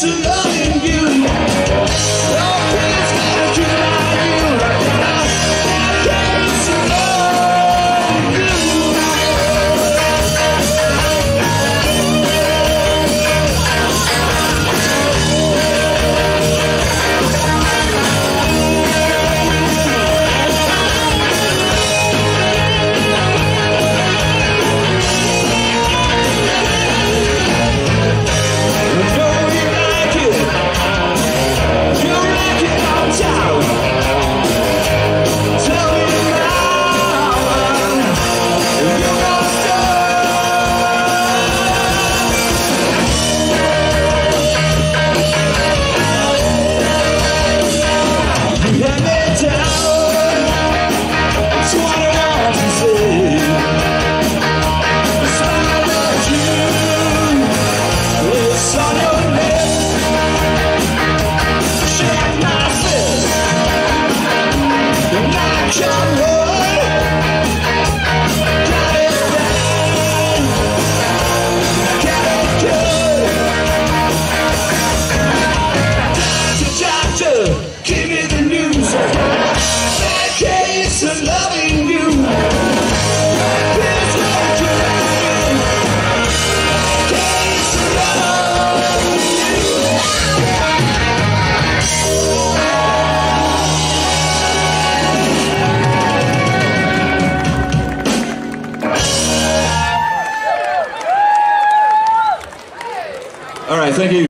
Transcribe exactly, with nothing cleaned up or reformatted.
to loving you. Oh, please, gotta keep on you right now. Case to loving you. Give me the news. Bad case of loving you. Here's what you're doing. Case of loving you. All right, thank you.